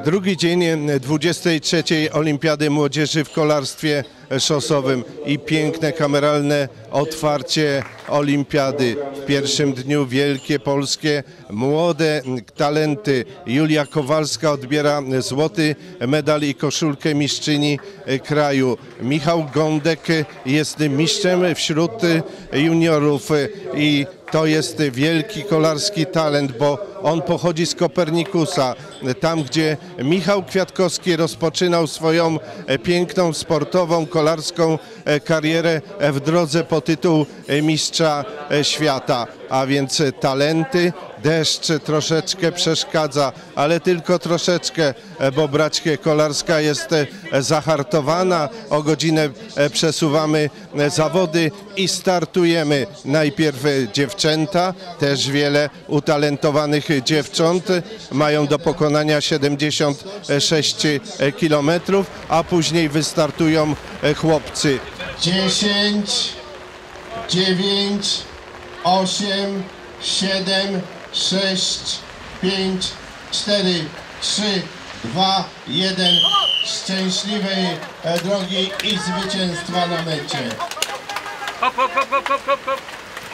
Drugi dzień 23. Olimpiady Młodzieży w kolarstwie szosowym i piękne kameralne otwarcie olimpiady. W pierwszym dniu wielkie polskie młode talenty. Julia Kowalska odbiera złoty medal i koszulkę mistrzyni kraju. Michał Gądek jest mistrzem wśród juniorów i to jest wielki kolarski talent, bo on pochodzi z Kopernikusa, tam gdzie Michał Kwiatkowski rozpoczynał swoją piękną, sportową, kolarską karierę w drodze po tytuł mistrza świata. A więc talenty, deszcz troszeczkę przeszkadza, ale tylko troszeczkę, bo brać kolarska jest zahartowana. O godzinę przesuwamy zawody i startujemy. Najpierw dziewczęta, też wiele utalentowanych dziewcząt, mają do pokonania 76 km, a później wystartują chłopcy. 10, 9, 8, 7, 6, 5, 4, 3, 2, 1. Szczęśliwej drogi i zwycięstwa na mecie. Hop, hop, hop, hop, hop, hop, hop.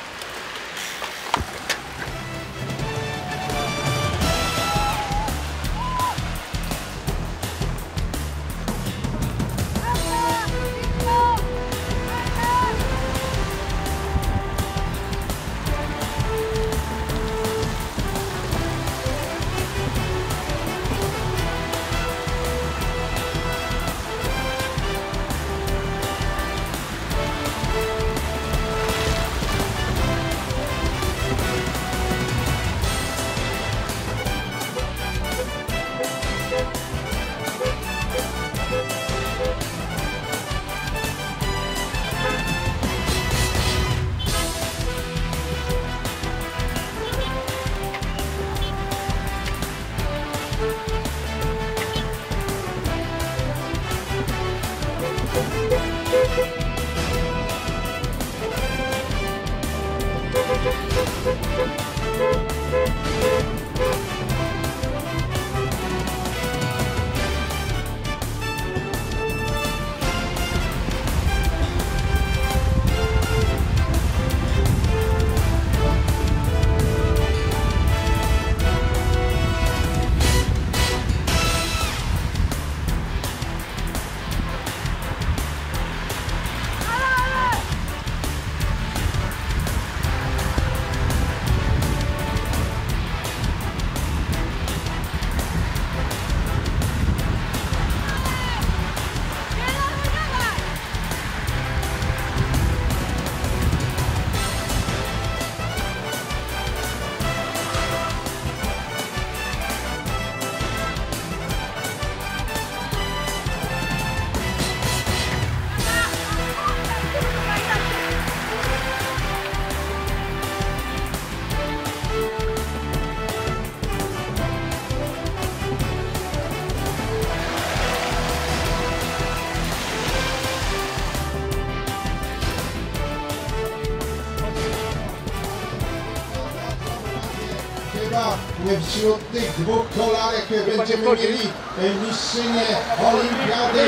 Wśród tych dwóch kolarek będziemy mieli mistrzynię olimpiady.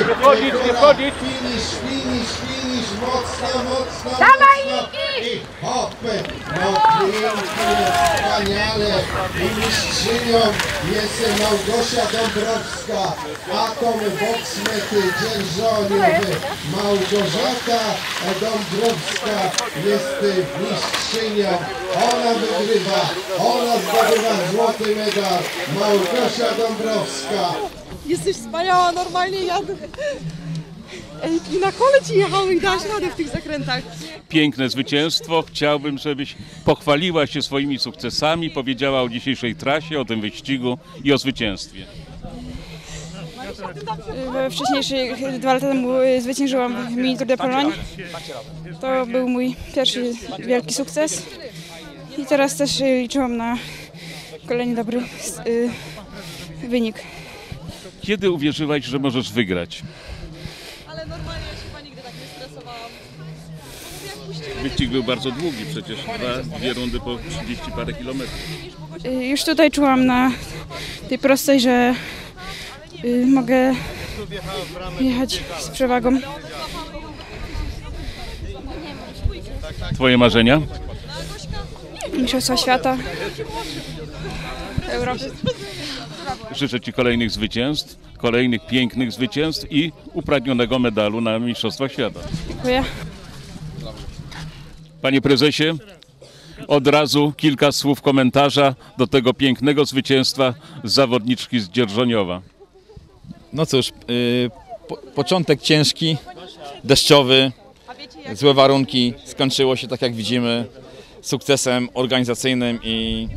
Finish, mocno. I hop, no pięknie, wspaniale. I mistrzynią jest Małgosia Dąbrowska, Atom Boxmety Dzierżoniowy. Małgorzata Dąbrowska jest mistrzynią. Ona wygrywa, ona zdobywa złoty medal. Małgosia Dąbrowska. Jesteś wspaniała, normalnie jadę. I na kole ci jechały i dałaś radę w tych zakrętach. Piękne zwycięstwo. Chciałbym, żebyś pochwaliła się swoimi sukcesami, powiedziała o dzisiejszej trasie, o tym wyścigu i o zwycięstwie. Wcześniejszych 2 lata temu zwyciężyłam w Mini Tour de Pologne. To był mój pierwszy wielki sukces. I teraz też liczyłam na kolejny dobry wynik. Kiedy uwierzyłaś, że możesz wygrać? Ale normalnie ja się chyba nigdy tak nie stresowałam. Wyścig był bardzo długi, przecież dwie rundy po 30 parę kilometrów. Już tutaj czułam na tej prostej, że mogę jechać z przewagą. Twoje marzenia? Mistrzostwa świata, Europy. Życzę Ci kolejnych zwycięstw, kolejnych pięknych zwycięstw i upragnionego medalu na Mistrzostwach Świata. Dziękuję. Panie prezesie, od razu kilka słów komentarza do tego pięknego zwycięstwa zawodniczki z Dzierżoniowa. No cóż, początek ciężki, deszczowy, złe warunki, skończyło się tak jak widzimy sukcesem organizacyjnym i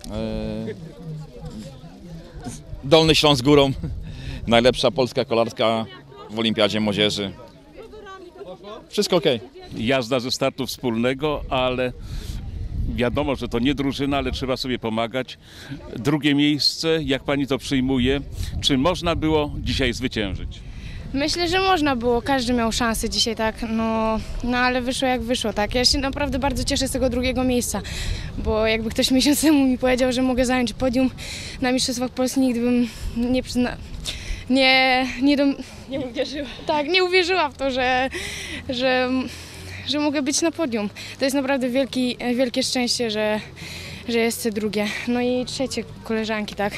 Dolny Śląsk górą, najlepsza polska kolarska w Olimpiadzie Młodzieży. Wszystko okej. Jazda ze startu wspólnego, ale wiadomo, że to nie drużyna, ale trzeba sobie pomagać. Drugie miejsce, jak pani to przyjmuje, czy można było dzisiaj zwyciężyć? Myślę, że można było, każdy miał szansę dzisiaj, tak, no ale wyszło jak wyszło, tak. Ja się naprawdę bardzo cieszę z tego drugiego miejsca, bo jakby ktoś miesiąc temu mi powiedział, że mogę zająć podium na Mistrzostwach Polski, nigdy bym nie uwierzyła. Tak, nie uwierzyła w to, że mogę być na podium. To jest naprawdę wielkie szczęście, że jest drugie. No i trzecie koleżanki, tak.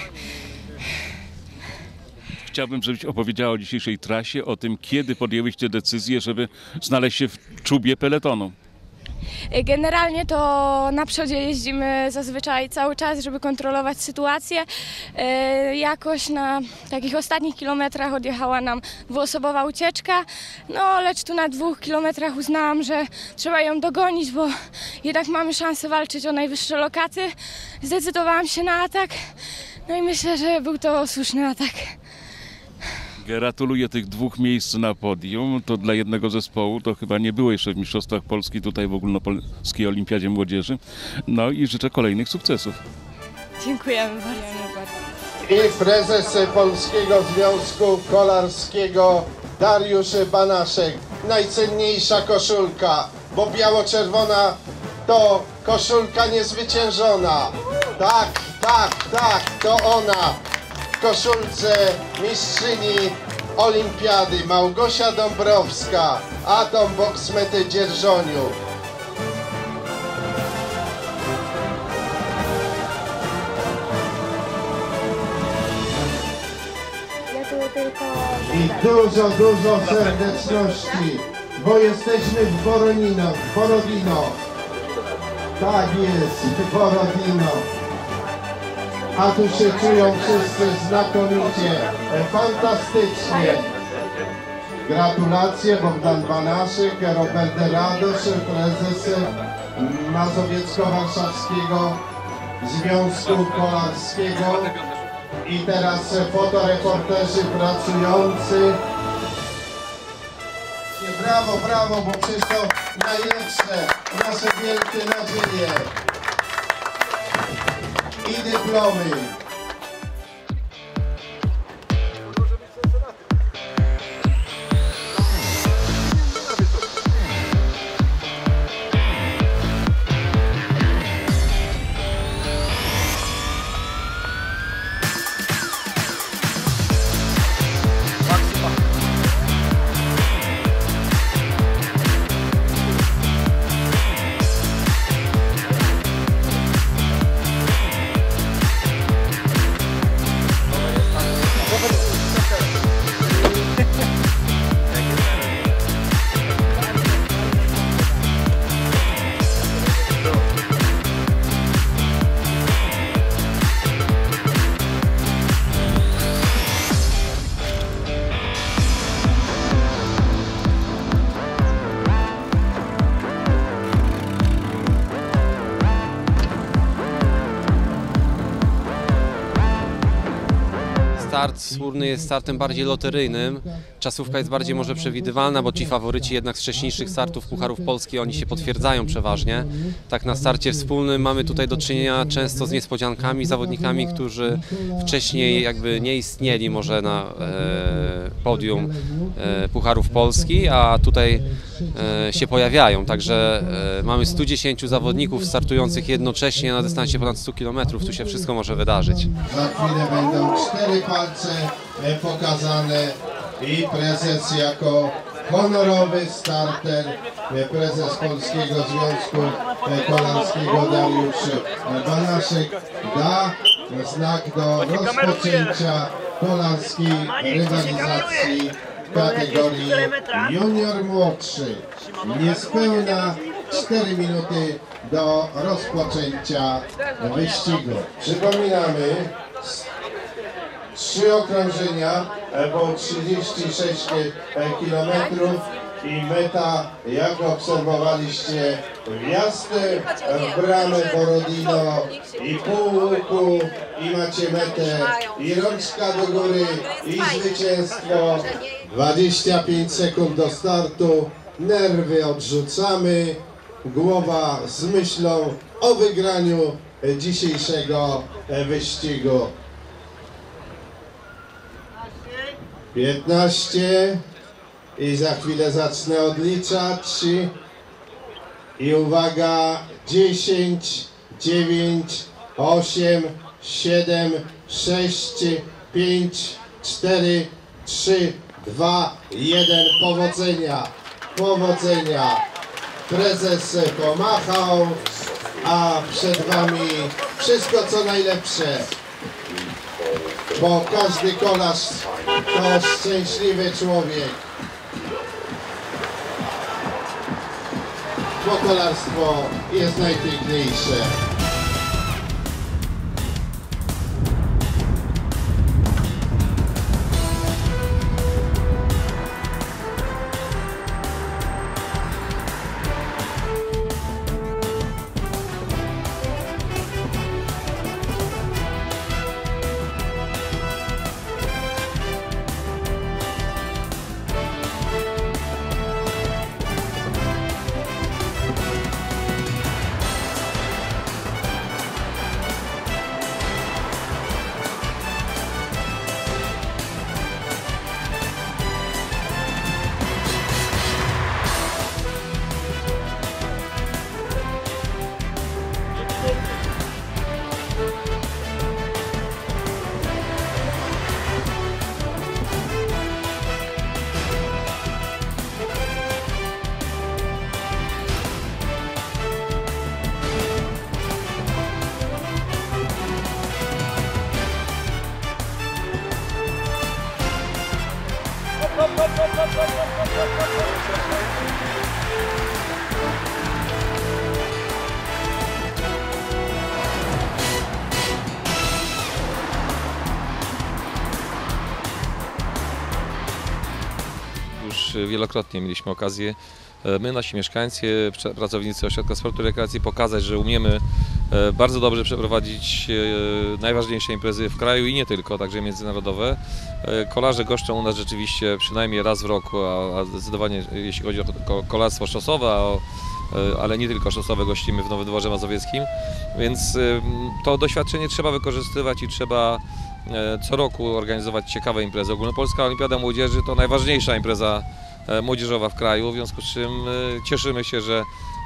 Chciałbym, żebyś opowiedziała o dzisiejszej trasie, o tym, kiedy podjęłyście decyzję, żeby znaleźć się w czubie peletonu. Generalnie to na przodzie jeździmy zazwyczaj cały czas, żeby kontrolować sytuację. Jakoś na takich ostatnich kilometrach odjechała nam dwuosobowa ucieczka, no lecz tu na 2 kilometrach uznałam, że trzeba ją dogonić, bo jednak mamy szansę walczyć o najwyższe lokaty. Zdecydowałam się na atak, no i myślę, że był to słuszny atak. Gratuluję tych 2 miejsc na podium. To dla jednego zespołu, to chyba nie było jeszcze w Mistrzostwach Polski, tutaj w Ogólnopolskiej Olimpiadzie Młodzieży. No i życzę kolejnych sukcesów. Dziękujemy bardzo. I prezes Polskiego Związku Kolarskiego Dariusz Banaszek. Najcenniejsza koszulka, bo biało-czerwona to koszulka niezwyciężona. Tak, tak, tak, to ona. W koszulce mistrzyni Olimpiady Małgosia Dąbrowska, Atom Box Mety Dzierżoniów. I dużo serdeczności, bo jesteśmy w Borodino. Tak jest, w Borodino. A tu się czują wszyscy znakomicie, fantastycznie. Gratulacje, Bogdan Banaszyk, Robert Radosz, prezes Mazowiecko-Warszawskiego Związku Kolarskiego. I teraz fotoreporterzy pracujący. Brawo, brawo, bo przecież to najlepsze, nasze wielkie nadzieje. I dyplomy. Start wspólny jest startem bardziej loteryjnym, czasówka jest bardziej może przewidywalna, bo ci faworyci jednak z wcześniejszych startów Pucharów Polski, oni się potwierdzają przeważnie. Tak na starcie wspólnym mamy tutaj do czynienia często z niespodziankami, zawodnikami, którzy wcześniej jakby nie istnieli może na podium Pucharów Polski, a tutaj się pojawiają. Także mamy 110 zawodników startujących jednocześnie na dystansie ponad 100 km. Tu się wszystko może wydarzyć. Za chwilę będą 4 palce pokazane i prezes jako honorowy starter, prezes Polskiego Związku Kolarskiego Dariusz Banaszek da znak do rozpoczęcia kolarskiej rywalizacji w kategorii junior młodszy. Niespełna 4 minuty do rozpoczęcia wyścigu. Przypominamy, 3 okrążenia po 36 km i meta, jak obserwowaliście, wjazd w bramę Borodino i pół łuku i macie metę i rączka do góry i zwycięstwo. 25 sekund do startu, nerwy odrzucamy, głowa z myślą o wygraniu dzisiejszego wyścigu. 15 i za chwilę zacznę odliczać i uwaga, 10, 9, 8, 7, 6, 5, 4, 3, 2, 1, powodzenia, powodzenia. Prezes pomachał, a przed Wami wszystko co najlepsze, bo każdy kolarz to szczęśliwy człowiek, bo kolarstwo jest najpiękniejsze. Już wielokrotnie mieliśmy okazję, my, nasi mieszkańcy, pracownicy Ośrodka Sportu i Rekreacji, pokazać, że umiemy bardzo dobrze przeprowadzić najważniejsze imprezy w kraju i nie tylko, także międzynarodowe. Kolarze goszczą u nas rzeczywiście przynajmniej raz w roku, a zdecydowanie jeśli chodzi o kolarstwo szosowe, ale nie tylko szosowe, gościmy w Nowym Dworze Mazowieckim, więc to doświadczenie trzeba wykorzystywać i trzeba co roku organizować ciekawe imprezy. Ogólnopolska Olimpiada Młodzieży to najważniejsza impreza młodzieżowa w kraju, w związku z czym cieszymy się, że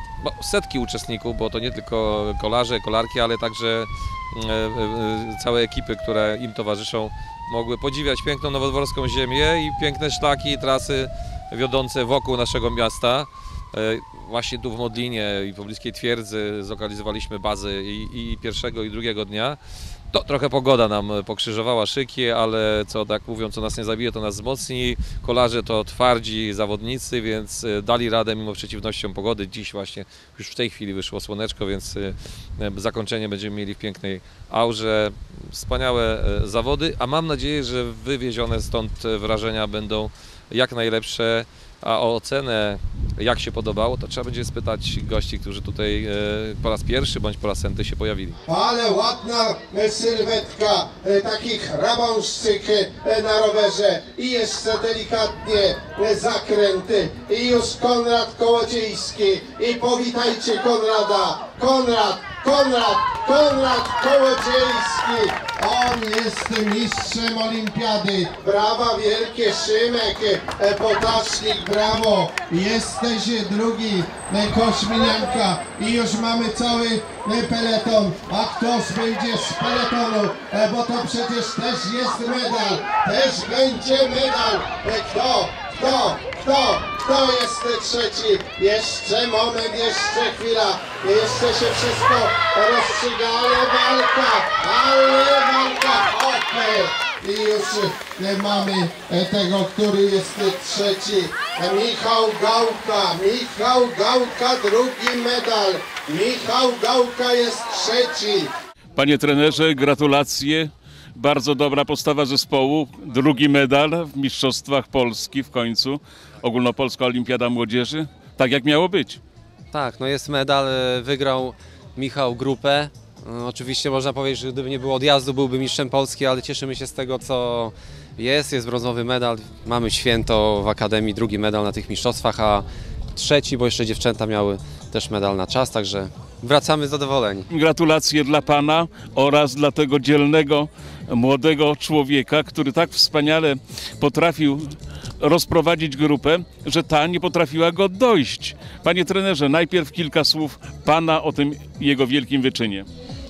setki uczestników, bo to nie tylko kolarze, kolarki, ale także całe ekipy, które im towarzyszą, mogły podziwiać piękną nowodworską ziemię i piękne szlaki i trasy wiodące wokół naszego miasta. Właśnie tu w Modlinie i w pobliskiej twierdzy zlokalizowaliśmy bazy i pierwszego i drugiego dnia. To trochę pogoda nam pokrzyżowała szyki, ale co tak mówią, co nas nie zabije, to nas wzmocni. Kolarze to twardzi zawodnicy, więc dali radę mimo przeciwnościom pogody. Dziś właśnie już w tej chwili wyszło słoneczko, więc zakończenie będziemy mieli w pięknej aurze. Wspaniałe zawody, a mam nadzieję, że wywiezione stąd wrażenia będą jak najlepsze. A o ocenę, jak się podobało, to trzeba będzie spytać gości, którzy tutaj po raz pierwszy bądź po raz setny się pojawili. Ale ładna sylwetka takich rabążczyk na rowerze i jeszcze delikatnie zakręty i już Konrad Kołodziejski i powitajcie Konrada, Konrad Kołodziejski, On jest mistrzem olimpiady. Brawa wielkie, Szymek, Potasznik, brawo. Jesteś drugi, Koźminianka. I już mamy cały peleton. A kto będzie z peletonu? Bo to przecież też jest medal. Też będzie medal. Kto jest trzeci? Jeszcze moment, jeszcze chwila. Jeszcze się wszystko rozstrzyga, ale walka. Okej. I już mamy tego, który jest trzeci. Michał Gałka, drugi medal. Michał Gałka jest trzeci. Panie trenerze, gratulacje. Bardzo dobra postawa zespołu. Drugi medal w Mistrzostwach Polski w końcu. Ogólnopolska Olimpiada Młodzieży. Tak jak miało być. Tak, no jest medal, wygrał Michał grupę. Oczywiście można powiedzieć, że gdyby nie było odjazdu, byłby mistrzem Polski, ale cieszymy się z tego, co jest brązowy medal. Mamy święto w Akademii, drugi medal na tych mistrzostwach, a trzeci, bo jeszcze dziewczęta miały też medal na czas, także wracamy zadowoleni. Gratulacje dla pana oraz dla tego dzielnego, młodego człowieka, który tak wspaniale potrafił rozprowadzić grupę, że ta nie potrafiła go dojść. Panie trenerze, najpierw kilka słów pana o tym jego wielkim wyczynie.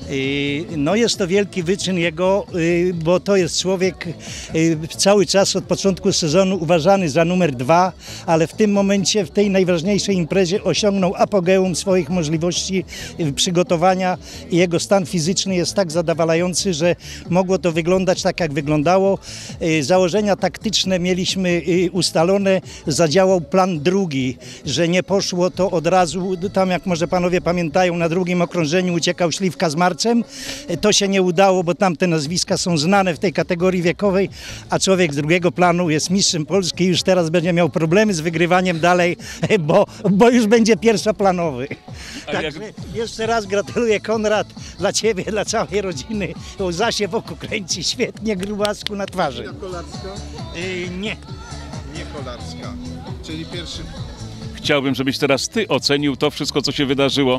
No jest to wielki wyczyn jego, bo to jest człowiek cały czas od początku sezonu uważany za numer 2, ale w tym momencie, w tej najważniejszej imprezie osiągnął apogeum swoich możliwości przygotowania i jego stan fizyczny jest tak zadowalający, że mogło to wyglądać tak, jak wyglądało. Założenia taktyczne mieliśmy ustalone, zadziałał plan drugi, że nie poszło to od razu, tam jak może panowie pamiętają, na drugim okrążeniu uciekał Śliwka z Marcem. To się nie udało, bo tamte nazwiska są znane w tej kategorii wiekowej, a człowiek z drugiego planu jest mistrzem Polski i już teraz będzie miał problemy z wygrywaniem dalej, bo już będzie pierwszoplanowy. Także jeszcze raz gratuluję, Konrad, dla ciebie, dla całej rodziny. Łza się wokół kręci, świetnie, grubasku na twarzy. Kolarska? Nie. Nie kolarska, czyli pierwszy. Chciałbym, żebyś teraz ty ocenił to wszystko, co się wydarzyło.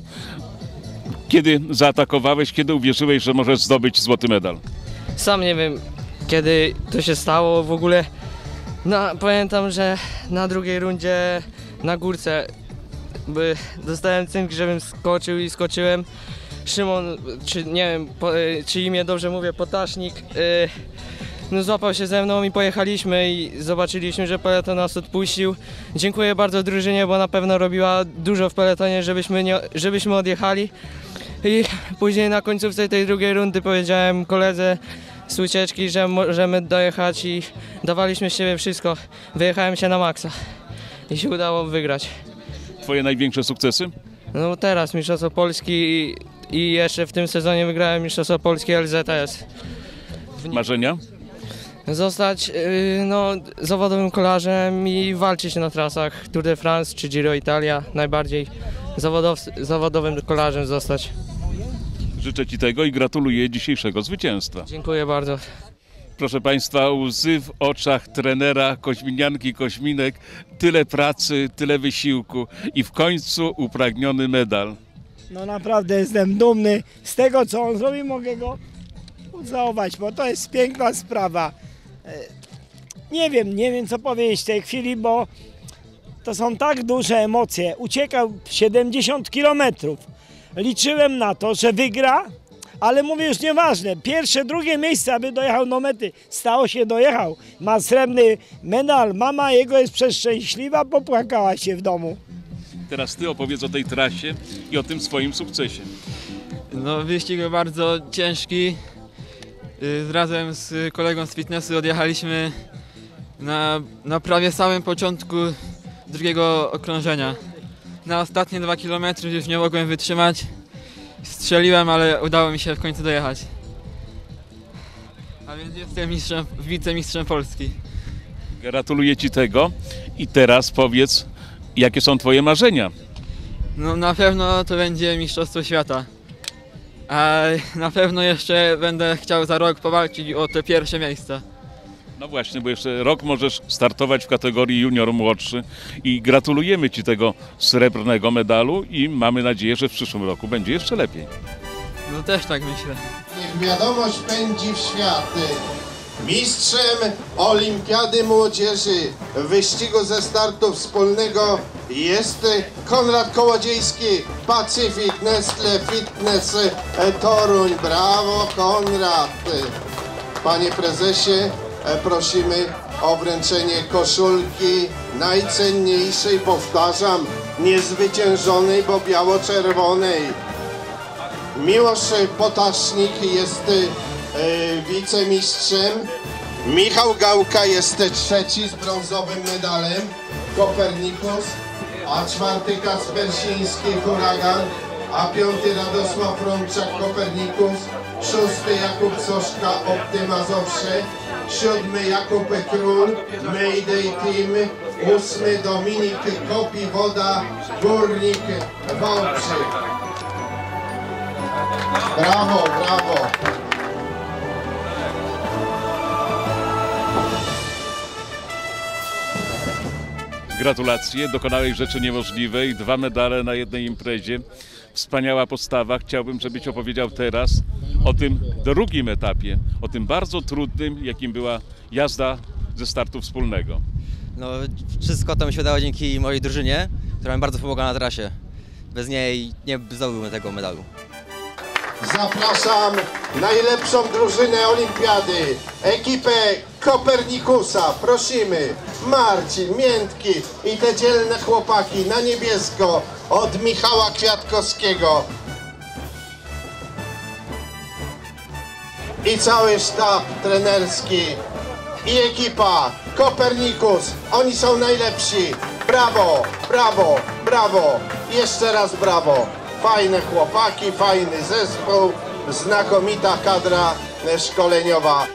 Kiedy zaatakowałeś, kiedy uwierzyłeś, że możesz zdobyć złoty medal? Sam nie wiem, kiedy to się stało w ogóle. Pamiętam, że na drugiej rundzie na górce dostałem cynk, żebym skoczył i skoczyłem. Szymon, czy nie wiem, czy imię dobrze mówię, Potasznik, złapał się ze mną i pojechaliśmy i zobaczyliśmy, że peleton nas odpuścił. Dziękuję bardzo drużynie, bo na pewno robiła dużo w peletonie, żebyśmy odjechali. I później na końcówce tej drugiej rundy powiedziałem koledze z ucieczki, że możemy dojechać i dawaliśmy z siebie wszystko. Wyjechałem się na maksa i się udało wygrać. Twoje największe sukcesy? No teraz Mistrzostwo Polski i jeszcze w tym sezonie wygrałem Mistrzostwo Polski LZS. Marzenia? Zostać zawodowym kolarzem i walczyć na trasach Tour de France czy Giro Italia. Najbardziej zawodowym kolarzem zostać. Życzę ci tego i gratuluję dzisiejszego zwycięstwa. Dziękuję bardzo. Proszę Państwa, łzy w oczach trenera Koźminianki, Koźminek. Tyle pracy, tyle wysiłku i w końcu upragniony medal. No naprawdę jestem dumny z tego, co on zrobił. Mogę go ucałować, bo to jest piękna sprawa. Nie wiem co powiedzieć w tej chwili, bo to są tak duże emocje. Uciekał 70 km. Liczyłem na to, że wygra, ale mówię już nieważne. Pierwsze, drugie miejsce, aby dojechał do mety. Stało się, dojechał. Ma srebrny medal. Mama jego jest przeszczęśliwa, popłakała się w domu. Teraz ty opowiedz o tej trasie i o tym swoim sukcesie. No wyścig był bardzo ciężki. Razem z kolegą z fitnessu odjechaliśmy na prawie samym początku drugiego okrążenia. Na ostatnie 2 km już nie mogłem wytrzymać. Strzeliłem, ale udało mi się w końcu dojechać. A więc jestem wicemistrzem Polski. Gratuluję ci tego i teraz powiedz, jakie są twoje marzenia? No na pewno to będzie Mistrzostwo Świata. A na pewno jeszcze będę chciał za rok powalczyć o te pierwsze miejsca. No właśnie, bo jeszcze rok możesz startować w kategorii junior młodszy i gratulujemy ci tego srebrnego medalu i mamy nadzieję, że w przyszłym roku będzie jeszcze lepiej. No też tak myślę. Niech wiadomość pędzi w świat. Mistrzem Olimpiady Młodzieży w wyścigu ze startu wspólnego jest Konrad Kołodziejski, Pacific Nestle Fitness Toruń. Brawo, Konrad! Panie prezesie, prosimy o wręczenie koszulki najcenniejszej, powtarzam, niezwyciężonej, bo biało-czerwonej. Miłosz Potasznik jest wicemistrzem. Michał Gałka jest trzeci z brązowym medalem, Kopernikus, a czwarty Kacpersiński, Huragan, a piąty Radosław Rączak, Kopernikus, szósty Jakub Soszka, Optima Mazowsze, siódmy Jakub Król, Mayday Team, ósmy Dominik Kopi-Woda, Górnik Wałbrzych. Brawo, brawo! Gratulacje, dokonałeś rzeczy niemożliwej, 2 medale na jednej imprezie. Wspaniała postawa. Chciałbym, żebyś opowiedział teraz o tym drugim etapie, o tym bardzo trudnym, jakim była jazda ze startu wspólnego. No, wszystko to mi się udało dzięki mojej drużynie, która mi bardzo pomogła na trasie. Bez niej nie zdobyłbym tego medalu. Zapraszam najlepszą drużynę olimpiady, ekipę Kopernikusa. Prosimy, Marcin, Miętki i te dzielne chłopaki na niebiesko od Michała Kwiatkowskiego. I cały sztab trenerski i ekipa Kopernikus. Oni są najlepsi. Brawo, brawo, brawo. Jeszcze raz brawo. Fajne chłopaki, fajny zespół, znakomita kadra szkoleniowa.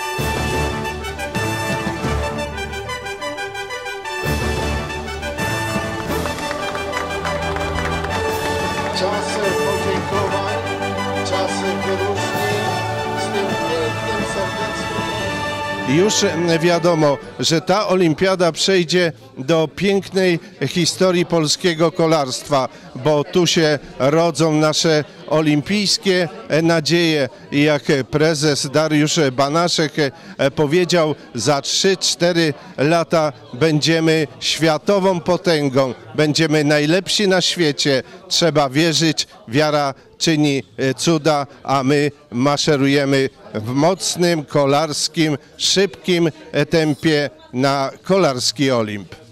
Czas podziękowań, czas wyróżnień z tym pięknym, serdecznym. Już wiadomo, że ta olimpiada przejdzie do pięknej historii polskiego kolarstwa, bo tu się rodzą nasze olimpijskie nadzieje. I jak prezes Dariusz Banaszek powiedział, za 3-4 lata będziemy światową potęgą, będziemy najlepsi na świecie. Trzeba wierzyć, wiara czyni cuda, a my maszerujemy w mocnym, kolarskim, szybkim tempie na kolarski Olimp.